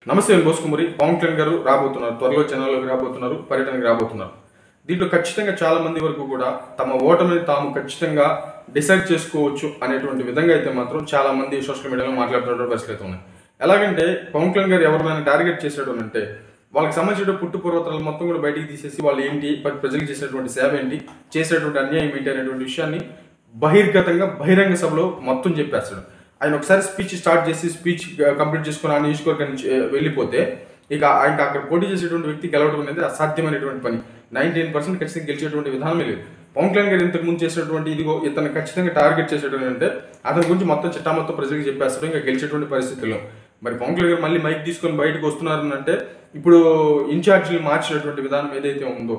నమస్తే నేను బోసుకుమరి పవన్ కళ్యాణ్ గారు రాబోతున్నారు. త్వరలో ఛానల్లోకి రాబోతున్నారు, పర్యటనకి రాబోతున్నారు. దీంట్లో ఖచ్చితంగా చాలా మంది వరకు కూడా తమ ఓటమిని తాము ఖచ్చితంగా డిసైడ్ చేసుకోవచ్చు అనేటువంటి విధంగా అయితే మాత్రం చాలా మంది సోషల్ మీడియాలో మాట్లాడుతున్న పరిస్థితులు ఉన్నాయి. ఎలాగంటే పవన్ కళ్యాణ్ గారు ఎవరినైనా టార్గెట్ చేసేయడం అంటే వాళ్ళకి సంబంధించిన పుట్టు పూర్వతరాలు మొత్తం కూడా బయటికి తీసేసి వాళ్ళు ఏంటి, ప్రజలకు చేసినటువంటి సేవ ఏంటి, చేసేటువంటి అన్యాయం ఏంటి అనేటువంటి విషయాన్ని బహిర్గతంగా బహిరంగ సభలో మొత్తం చెప్పేస్తాడు. ఆయన ఒకసారి స్పీచ్ స్టార్ట్ చేసి స్పీచ్ కంప్లీట్ చేసుకుని ఆ నియోజకవర్గం నుంచి వెళ్ళిపోతే ఇక ఆయన అక్కడ పోటీ చేసేటువంటి వ్యక్తి గెలవడం అనేది అసాధ్యమైనటువంటి పని. 99% ఖచ్చితంగా గెలిచేటువంటి విధానమే లేదు. పవన్ కళ్యాణ్ గారు ఇంతకు ముందు చేసినటువంటి ఇదిగో ఇతను ఖచ్చితంగా టార్గెట్ చేసేటువంటి అంటే అతని గురించి మొత్తం చిట్టా మొత్తం ప్రజలకు చెప్పేస్తారు ఇంకా గెలిచేటువంటి పరిస్థితుల్లో. మరి పవన్ కళ్యాణ్ గారు మళ్ళీ మైక్ తీసుకొని బయటకు వస్తున్నారు అంటే ఇప్పుడు ఇన్ఛార్జీలు మార్చినటువంటి విధానం ఏదైతే ఉందో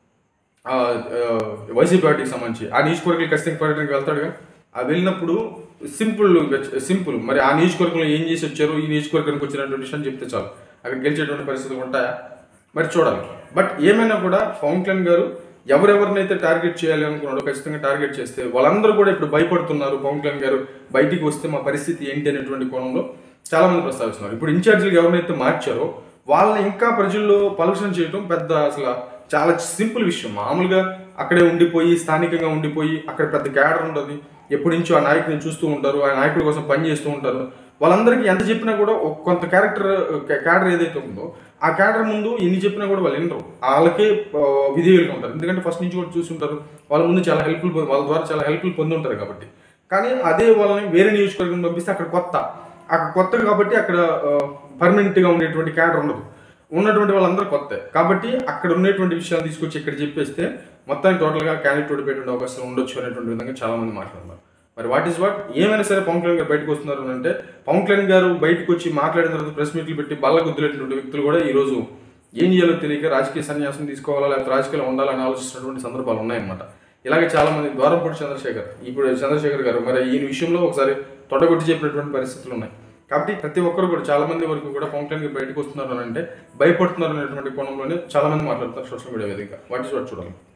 వైసీపీ పార్టీకి సంబంధించి ఆ నియోజకవర్గాలు ఖచ్చితంగా పర్యటనకి వెళ్తాడుగా. ఆ వెళ్ళినప్పుడు సింపుల్ మరి ఆ నియోజకవర్గంలో ఏం చేసి వచ్చారు, ఈ నియోజకవర్గానికి వచ్చినటువంటి విషయం చెప్తే చాలు అక్కడ గెలిచేటువంటి పరిస్థితులు ఉంటాయా మరి చూడాలి. బట్ ఏమైనా కూడా పవన్ కళ్యాణ్ గారు ఎవరెవరినైతే టార్గెట్ చేయాలి అనుకున్నాడో ఖచ్చితంగా టార్గెట్ చేస్తే వాళ్ళందరూ కూడా ఇప్పుడు భయపడుతున్నారు. పవన్ కళ్యాణ్ గారు బయటికి వస్తే మా పరిస్థితి ఏంటి అనేటువంటి కోణంలో చాలా మంది ప్రస్తావిస్తున్నారు. ఇప్పుడు ఇన్ఛార్జీలు ఎవరినైతే మార్చారో వాళ్ళని ఇంకా ప్రజల్లో పలుషణ చేయడం పెద్ద అసలు చాలా సింపుల్ విషయం. మామూలుగా అక్కడే ఉండిపోయి స్థానికంగా ఉండిపోయి అక్కడ పెద్ద క్యాడర్ ఉండదు, ఎప్పటి నుంచో ఆ నాయకుడిని చూస్తూ ఉంటారు, ఆ నాయకుడి కోసం పని చేస్తూ ఉంటారు. వాళ్ళందరికీ ఎంత చెప్పినా కూడా కొంత క్యాడర్ ఏదైతే ఉందో ఆ క్యాడర్ ముందు ఎన్ని చెప్పినా కూడా వాళ్ళు వినరు, వాళ్ళకే విధేయులుగా ఉంటారు. ఎందుకంటే ఫస్ట్ నుంచి కూడా చూసి ఉంటారు, వాళ్ళ ముందు చాలా హెల్ప్ఫుల్, వాళ్ళ ద్వారా చాలా హెల్ప్ఫుల్ పొంది ఉంటారు కాబట్టి. కానీ అదే వాళ్ళని వేరే నియోజకవర్గం పంపిస్తే అక్కడ కొత్త కాబట్టి అక్కడ పర్మనెంట్గా ఉండేటువంటి క్యాడర్ ఉండదు, ఉన్నటువంటి వాళ్ళందరూ కొత్త కాబట్టి అక్కడ ఉన్నటువంటి విషయాలు తీసుకొచ్చి ఇక్కడ చెప్పేస్తే మొత్తానికి టోటల్గా క్యాండిడేట్ ఓడిపోయేటువంటి అవకాశం ఉండొచ్చు అనేటువంటి విధంగా చాలా మంది మాట్లాడుతున్నారు. మరి వాట్ ఈస్ వాట్ ఏమైనా సరే పవన్ కళ్యాణ్ గారు బయటకు వస్తున్నారు అంటే పవన్ కళ్యాణ్ గారు బయటకు వచ్చి మాట్లాడిన తర్వాత ప్రెస్ మీట్లు పెట్టి బల్ల గుద్దులేటువంటి వ్యక్తులు కూడా ఈ రోజు ఏం చేయాలో తెలియక రాజకీయ సన్యాసం తీసుకోవాలా లేకపోతే రాజకీయాలు ఉండాలని ఆలోచిస్తున్నటువంటి సందర్భాలు ఉన్నాయన్నమాట. ఇలాగే చాలా మంది ద్వారంపూడి చంద్రశేఖర్ గారు మరి ఈ విషయంలో ఒకసారి తొడగొట్టి చెప్పినటువంటి పరిస్థితులు ఉన్నాయి. కాబట్టి ప్రతి ఒక్కరు కూడా చాలా మంది వరకు కూడా పవన్ కళ్యాణ్ గారు బయటకు వస్తున్నారు అంటే భయపడుతున్నారు అనేటువంటి కోణంలోనే చాలా మంది మాట్లాడుతున్నారు సోషల్ మీడియా వేదికగా. వాట్ ఈస్ వాట్ చూడాలి.